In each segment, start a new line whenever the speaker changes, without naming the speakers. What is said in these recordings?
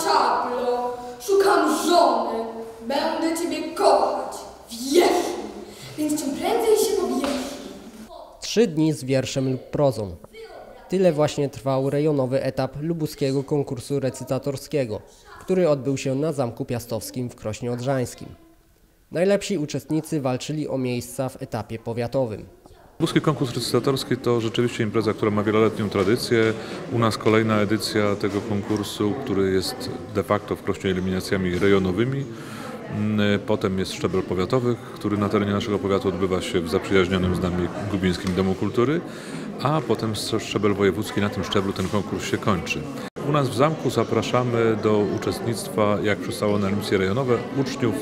czaplo, szukam żony. Będę ciebie kochać. Wierz mi, więc czym prędzej się pobierzmy.
3 dni z wierszem lub prozą. Tyle właśnie trwał rejonowy etap lubuskiego konkursu recytatorskiego, który odbył się na Zamku Piastowskim w Krośnie Odrzańskim. Najlepsi uczestnicy walczyli o miejsca w etapie powiatowym.
Lubuski konkurs recytatorski to rzeczywiście impreza, która ma wieloletnią tradycję. U nas kolejna edycja tego konkursu, który jest de facto w Krośnie eliminacjami rejonowymi. Potem jest szczebel powiatowy, który na terenie naszego powiatu odbywa się w zaprzyjaźnionym z nami Gubińskim Domu Kultury, a potem szczebel wojewódzki, na tym szczeblu ten konkurs się kończy. U nas w zamku zapraszamy do uczestnictwa, jak przystało na emisje rejonowe, uczniów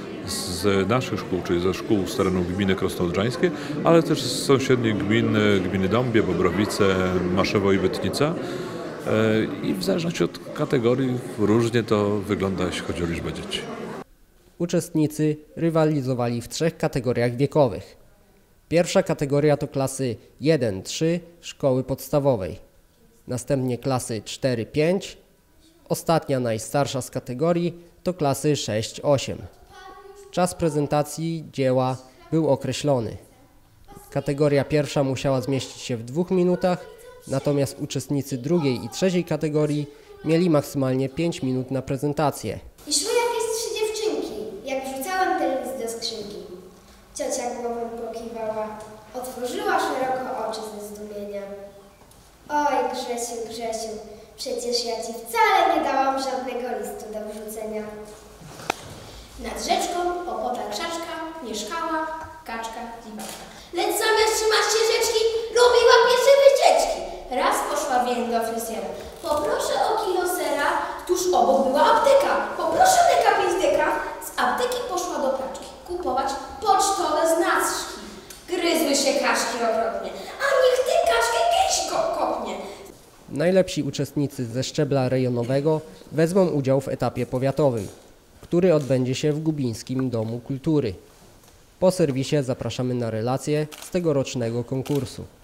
z naszych szkół, czyli ze szkół z terenu gminy Krosno Odrzańskie, ale też z sąsiednich gmin, gminy Dąbie, Bobrowice, Maszewo i Bytnica. I w zależności od kategorii różnie to wygląda, jeśli chodzi o liczbę dzieci.
Uczestnicy rywalizowali w 3 kategoriach wiekowych. Pierwsza kategoria to klasy 1-3 szkoły podstawowej, następnie klasy 4-5, ostatnia najstarsza z kategorii to klasy 6-8. Czas prezentacji dzieła był określony. Kategoria pierwsza musiała zmieścić się w 2 minutach, natomiast uczestnicy drugiej i trzeciej kategorii mieli maksymalnie 5 minut na prezentację.
I szły jakieś 3 dziewczynki, jak wrzucałam ten list do skrzynki. Ciocia głową pokiwała, otworzyła szeroko oczy ze zdumienia. Oj, Grzesiu, Grzesiu, przecież ja ci wcale nie dałam żadnego listu do wrzucenia.
Nad rzeczką opota krzaczka mieszkała kaczka dziwaczka. Lecz zamiast trzymać się rzeczki, robiła pierwsze wycieczki. Raz poszła więc do fryzjera. Poproszę o kilo sera, tuż obok była apteka. Poproszę deka 5 deka. Z apteki poszła do kaczki kupować pocztowe znaczki. Gryzły się kaczki okropnie, a niech ty kaczkę kiedyś kopnie.
Najlepsi uczestnicy ze szczebla rejonowego wezmą udział w etapie powiatowym, który odbędzie się w Gubińskim Domu Kultury. Po serwisie zapraszamy na relacje z tegorocznego konkursu.